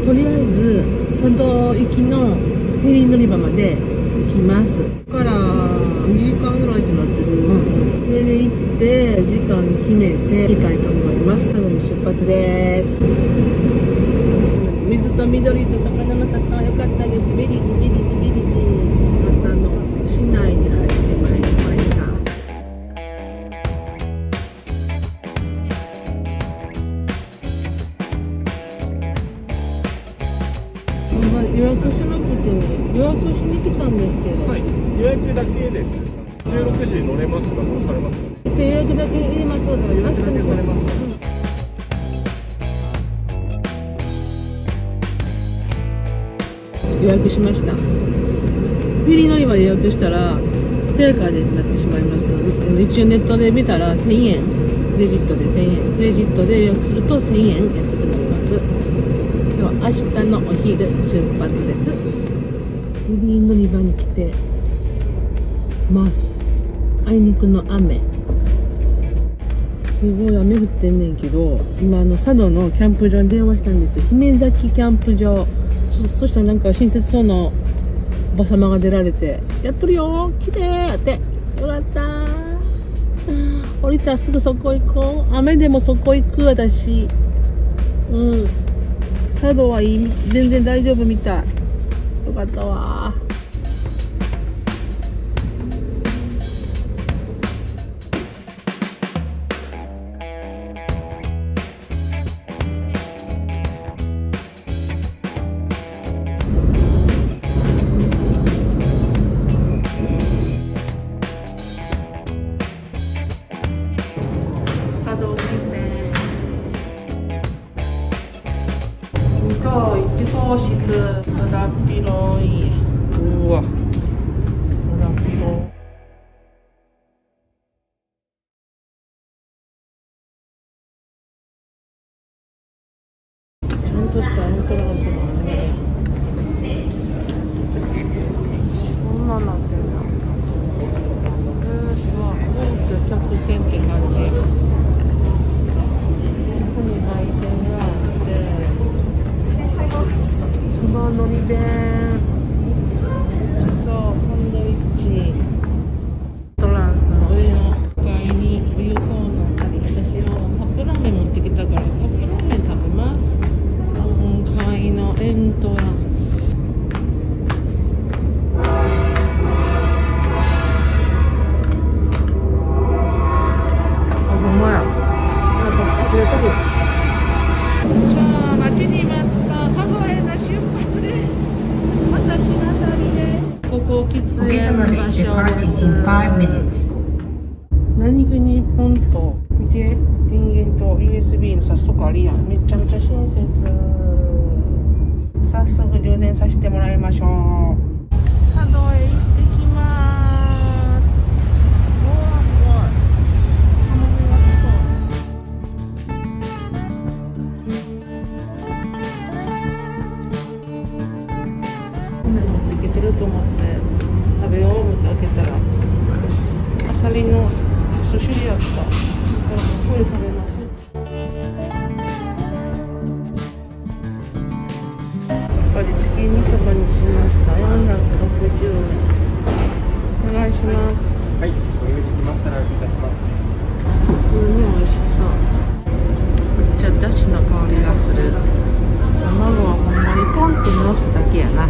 とりあえず佐渡行きのフェリー乗り場まで行きます。ここから2時間ぐらいってなってる。これで行って時間決めて行きたいと思います。佐渡に出発です。水と緑と魚の里は良かったです。ベリーベリーベリー。また市内に入ってまいりました。予約しなくて予約しに来たんですけど、 はい、予約だけです。16時乗れますが、どうされますか？ 予約だけ入れます。 予約だけされます。 予約しました。フェリー乗り場で予約したら定価でなってしまいます。一応ネットで見たら1000円、クレジットで1000円、クレジットで予約すると1000円安くなります。では明日のお昼出発です。フェリー乗り場に来てます。あいにくの雨、すごい雨降ってんねんけど、今佐渡のキャンプ場に電話したんですよ。姫崎キャンプ場。そしたらなんか親切そうなおばさまが出られて、やっとるよ来てーって、よかったー、降りたらすぐそこ行こう、雨でもそこ行く私。佐渡はいい、全然大丈夫みたい。よかったわー。1号室、だだっ広い。うわ、だだっ広い。ちゃんとしたエントランスがあるね。こんなんなってんだ。すごい。客船って感じ。ここに売店があって。そばのり弁、しそ、サンドイッチ、トランスの上の階にお湯コーナーあり、私はカップラーメン持ってきたからカップラーメン食べます。4階のエントランス。あ、ほんまや。なんか隠れとく。さあ、待ちに待った佐渡への出発です。私の旅でここ喫煙場所です。何気にポンと見て、電源と USB の挿すとこあるやん。めちゃめちゃ親切。早速充電させてもらいましょう。佐渡へ行ってきます。うわ、すごい。頼みがすごい。持ってきてると思って食べようって開けたらアサリのすしやった。だからこれ食べます。やっぱりチキン味噌煮にしました。460円。お願いします。 はい、ご用意できましたらお願いいたします。 普通に美味しそう。めっちゃだしの香りがする。卵はほんまにポンとのすだけやな。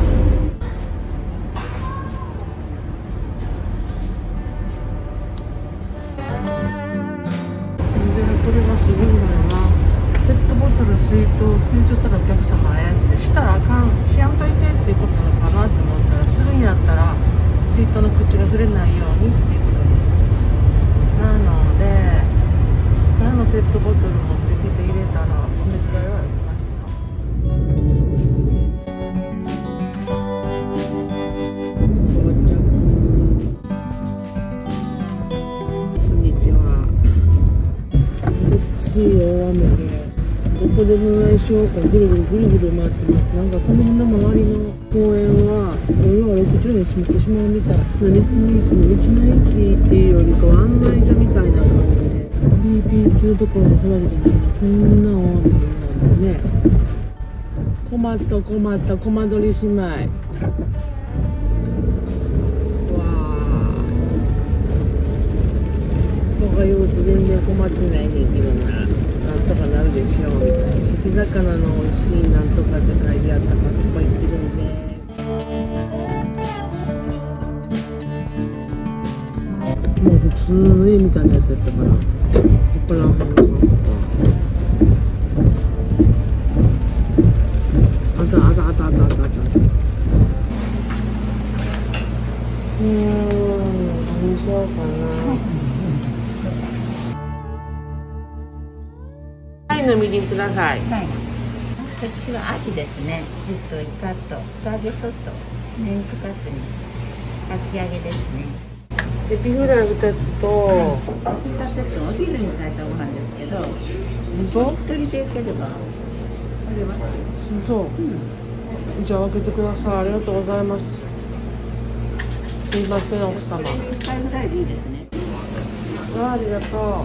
これがすごいんだよな。ペットボトル水筒給水したらお客様へってしたらあかん、しやんといてっていうことなのかなって思ったら、するんやったら水筒の口が触れないようにっていうことです。なので空のペットボトル持ってきて入れたらお水代は浮きますよ。こんにちは。大雨でどこでどないしようかぐるぐるぐるぐる回ってます。なんかこの辺の周りの公園は夜は60年閉まってしまうみたい。その道の駅っていうよりかは案内所みたいな感じでピーピー中どころの騒ぎでない。こんな大雨なんでね。 困った困ったコマ撮り姉妹。わあ。とか言うと全然困ってないねんけどな。なんとかなるでしょうみたいな。焼き魚の美味しいなんとかって書いてあったからそこ行ってるんです。もう普通の家みたいなやつやったから。ここら辺かった。あった。何しようかな。はい、のみりんください。 はい。こっちは秋ですね。ジュとイカと素揚げソとメンチカツにかき揚げですね。 エビフライ2つと。 2つとお昼に炊いたご飯ですけど。 本当？ 一人でよければあげます。 本当？じゃあ分けてください。ありがとうございます。すいません奥様。 1回ぐらいでいいですね。 ありがとう。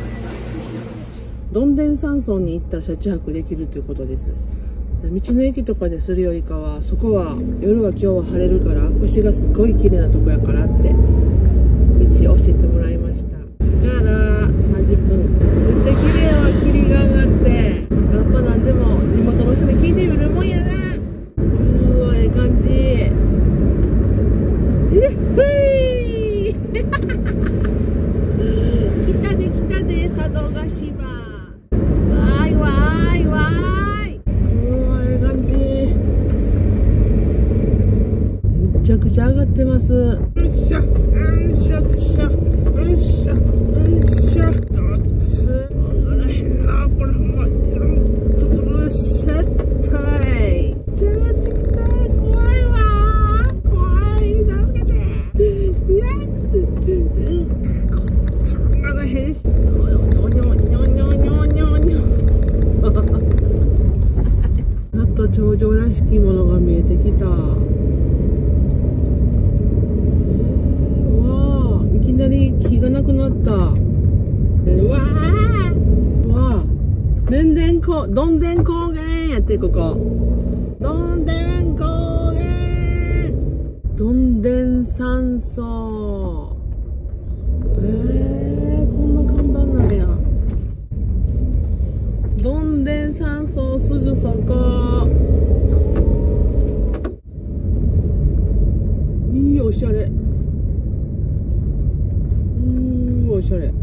どんでん山村に行ったら車中泊できるということです。道の駅とかでするよりかは、そこは夜は今日は晴れるから星がすっごい綺麗なとこやからって道教えてもらいました。から30分。めっちゃ綺麗は霧が上がって、やっぱなんでも地元の人に聞いてみるもんやな。ええ感じ。来たで佐渡島。わーい。ええ感じ。めちゃくちゃ上がってます。よいしょ。どっち上がらへんなこれほんま。よっしゃったい。じゃあ上がってきた。怖いわ。怖い。助けて。いや上がらへんし。やっと頂上らしきものが見えてきた。いきなり木がなくなった。どんでん高原やって、ここ。どんでん高原。どんでん山荘。こんな看板なんや。どんでん山荘すぐそこ。いいおしゃれ。おしゃれ。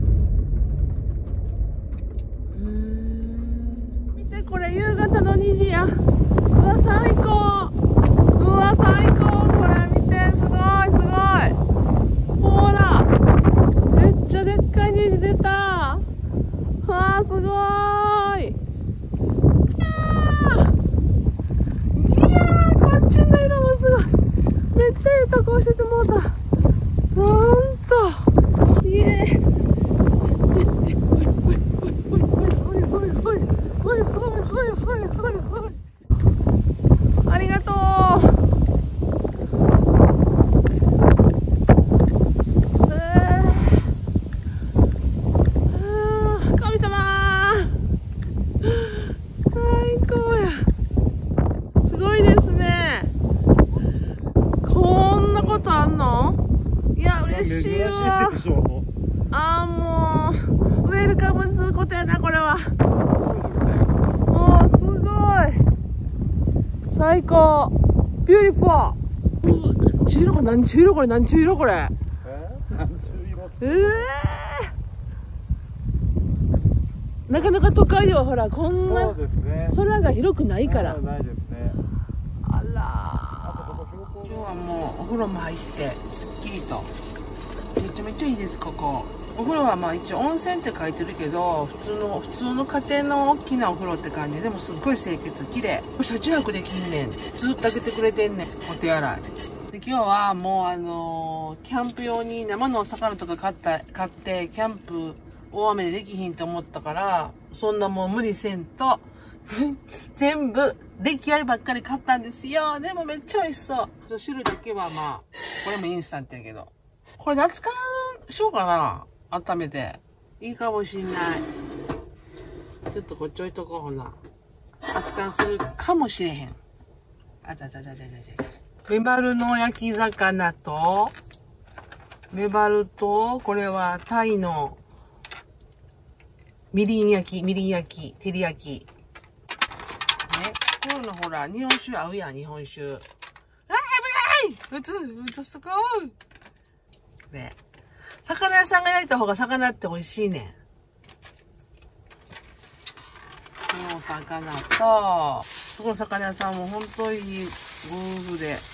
見てこれ夕方の2時や。うわ最高。これ見てすごい。ほらめっちゃでっかい虹出た。わあすごい。いやこっちの色もすごい。めっちゃいいとこ教えてもうた。なんとイエーイ。ありがとう。神様最高や。すごいですね。こんなことあんの？いや嬉しいわ。もうウェルカムすることやなこれは。もうすごい最高。ビューティフォー。中色これ何中色これ。 何中色なかなか都会ではほらこんなそうですね。 空が広くないから。 ないですね。 あら今日はもうお風呂も入ってすっきりとめちゃめちゃいいです。ここお風呂はまあ一応温泉って書いてるけど普通の家庭の大きなお風呂って感じでもすっごい清潔綺麗。車中泊できんねん。ずっと開けてくれてんねんお手洗いで。今日はもうキャンプ用に生のお魚とか買ってキャンプ大雨でできひんと思ったから、そんなもう無理せんと全部出来合いばっかり買ったんですよ。でもめっちゃ美味しそう。汁だけはまあこれもインスタントやけど、これ夏缶しようかな。温めていいかもしんない。ちょっとこっち置いとこう。ほな熱燗するかもしれへん。あちゃちゃちゃちゃちゃちゃ。メバルの焼き魚と、メバルと、これはタイのみりん焼き、照り焼き。ね。今日のほら、日本酒合うやん、日本酒。あ、危ない！すごい！ね。魚屋さんが焼いた方が魚って美味しいねん。この魚と、そこの魚屋さんもほんといいご夫婦で。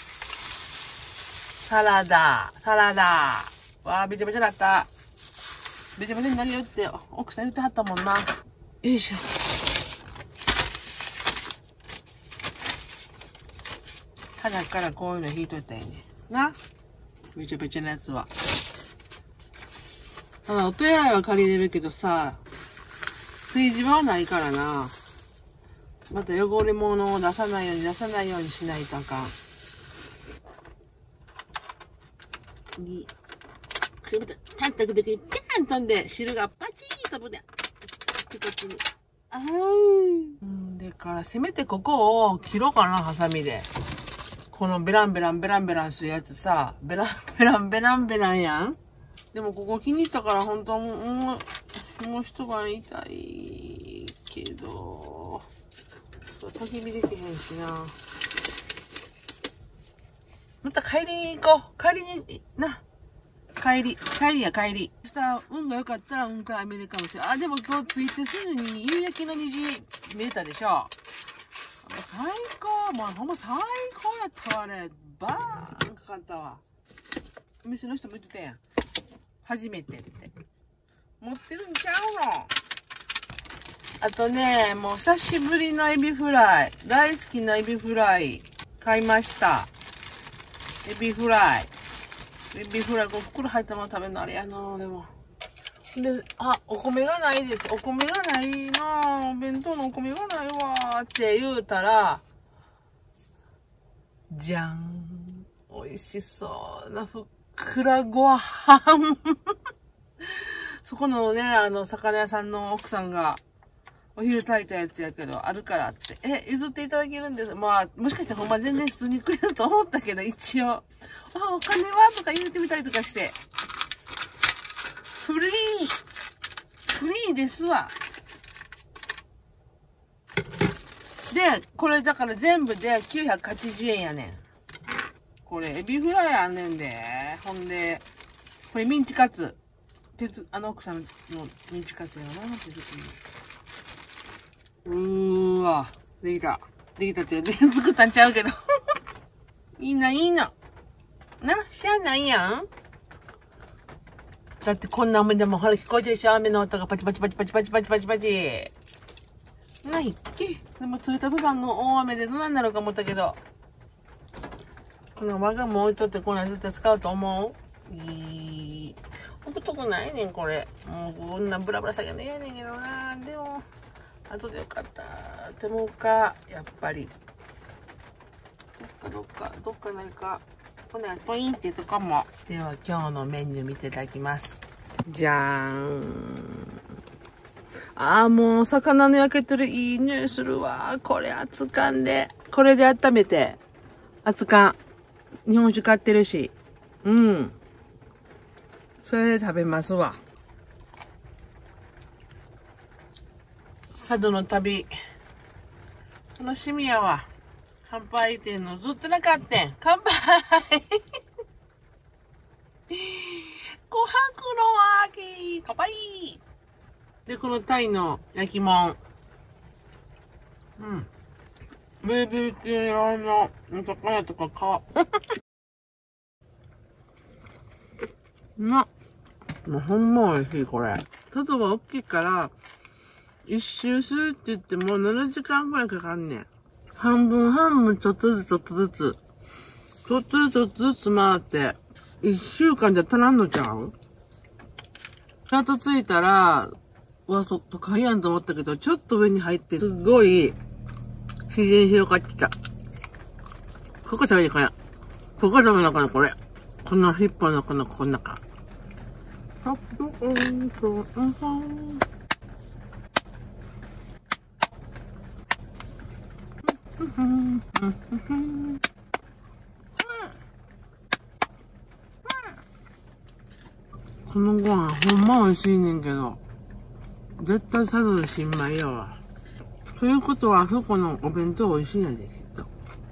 サラダ。わあ、べちゃべちゃだった。べちゃべちゃになるよって、奥さん言ってはったもんな。よいしょ。肌からこういうの引いといたらいいね。な。べちゃべちゃなやつは。お手洗いは借りれるけどさ、炊事場はないからな。また汚れ物を出さないようにしないとあかん。パンとくときにピャン飛んで、汁がパチー飛ぶで。こっちに。でから、せめてここを切ろうかな、ハサミで。このベランベランするやつさ、ベランやん。でもここ気に入ったから、本当もう一晩痛いけど、焚き火できへんしな。また帰りに行こう。帰り。さあ、運が良かったら運からアメリカもしよう。あ、でも今日着いてすぐに夕焼けの虹見えたでしょ。最高。もうほんま最高やったわ、あれ。バーンかかったわ。お店の人も言ってたやん。初めてって。持ってるんちゃうの？あとね、もう久しぶりのエビフライ。大好きなエビフライ。買いました。エビフライ、こう袋入ったまま食べるのあれやな、でも。で、お米がないです。お米がないな、お弁当のお米がないわーって言うたら、じゃん。美味しそうなふっくらご飯。そこのね、魚屋さんの奥さんが、お昼炊いたやつやけど、あるからって。譲っていただけるんです。まあ、もしかしてほんま全然普通にくれると思ったけど、一応。お金はとか言ってみたりとかして。フリーですわ。で、これだから全部で980円やねん。これ、エビフライやねんで。ほんで、これミンチカツ。奥さんのミンチカツやな、手作り。わ。できたって作ったんちゃうけど。いいの。な、しゃあないやん。だってこんな雨でもほら聞こえてるでしょ、雨の音がパチパチ。ないっけ。でも釣れた途端の大雨でどうなんだろうか思ったけど。この輪ゴム置いとってこんなん絶対使うと思う？置くとこないねん、これ。もうこんなブラブラさげねえねんけどな。でも、後でよかったって思うか、やっぱり。どっかないか。これポインってとかも。では今日のメニュー見ていただきます。じゃーん。もう魚の焼けてるいい匂いするわ。これ熱燗で。これで温めて。熱燗。日本酒買ってるし。それで食べますわ。佐渡の旅。楽しみやわ。乾杯っていうのずっとなかったん。乾杯琥珀の秋乾杯で、このタイの焼きもん。BBQ の魚とかもうほんま美味しい、これ。佐渡は大きいから、一周するって言っても7時間くらいかかんねん。半分ちょっとずつ回って、1週間じゃ足らんのちゃう？やっと着いたら、そっとかいやんと思ったけど、ちょっと上に入って、すごい、自然広がってた。ここ食べなかな。ここ食べなかな、これ。このヒッポのこの中。 このご飯ほんま美味しいねんけど、絶対佐渡の新米やわ。ということは、そこのお弁当美味しいやで、きっと。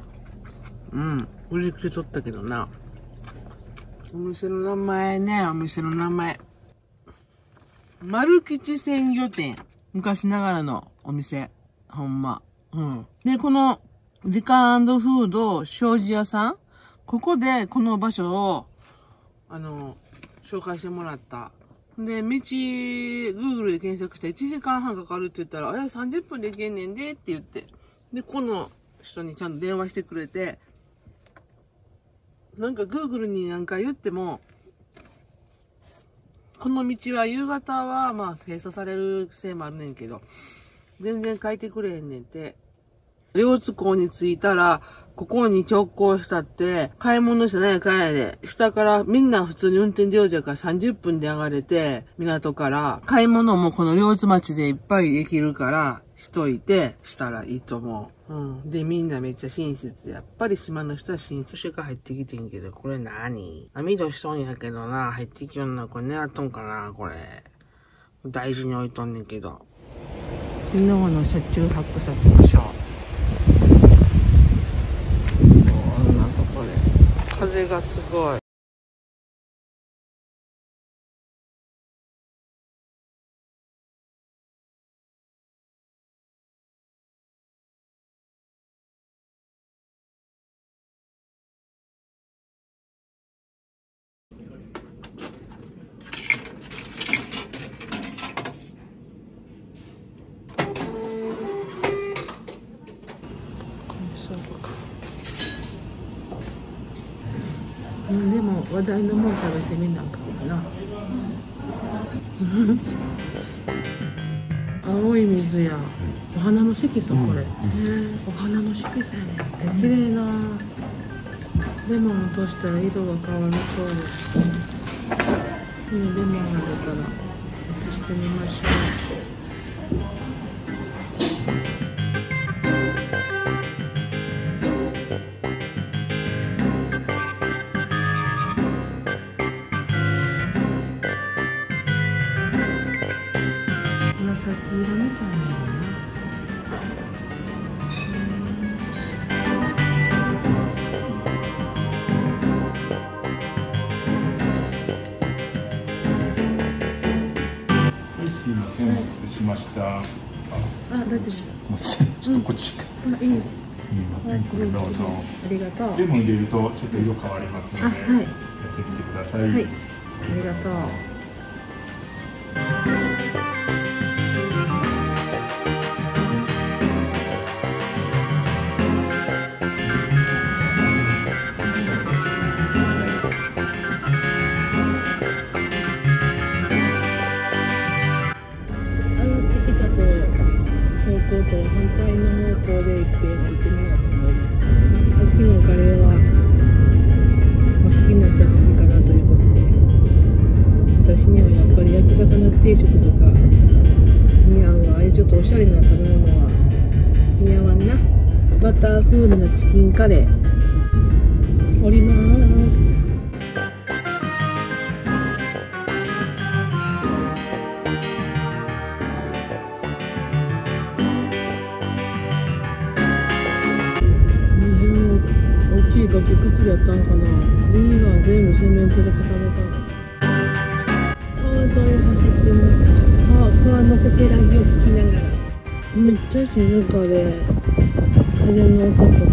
売り切れとったけどな。お店の名前ね、お店の名前。丸吉鮮魚店。昔ながらのお店。ほんま。で、この、リカー&フード庄司屋さん。ここで、この場所を、紹介してもらった。で、Google で検索して1時間半かかるって言ったら、30分で行けんねんでって言って。で、この人にちゃんと電話してくれて、なんか Google になんか言っても、この道は夕方はまあ閉鎖されるせいもあるねんけど、全然書いてくれへんねんて。両津港に着いたら、ここに直行したって、買い物してないからで、下からみんな普通に運転上手やから30分で上がれて、港から、買い物もこの両津町でいっぱいできるから、しといて、したらいいと思う。で、みんなめっちゃ親切。やっぱり島の人は親切。が入ってきてんけど、これ何？網戸しとんやけどな、入ってきよんな。これ狙っとんかな、これ。大事に置いとんねんけど。昨日の車中泊先ましょう。こんなとこで。風がすごい。でも話題のもん食べてみなあかんな。青い水やお花の色素、これ、お花の色素やねんって綺麗な。レモン落としたら色が変わるそうです。レモンが出たら落としてみましょう。紫色みたいなのな。 すいません、失礼しました。 大丈夫。 ちょっとこっち行って。 いいです。 すみません、これどうぞ。 ありがとう。 レモン入れるとちょっと色変わりますので、やってみてください。 はい、ありがとう。方向とは反対の方向で一遍行ってみようと思います。昨日カレーは、好きな人は好きかなということで、私にはやっぱり焼き魚定食とか似合うわ。ああいうちょっとおしゃれな食べ物は似合わんな。バター風味のチキンカレーおります。崖崩れやったんかな。右側全部セメントで固めた。川沿いを走ってます。川のせせらぎを聞きながら。めっちゃ静かで、風の音と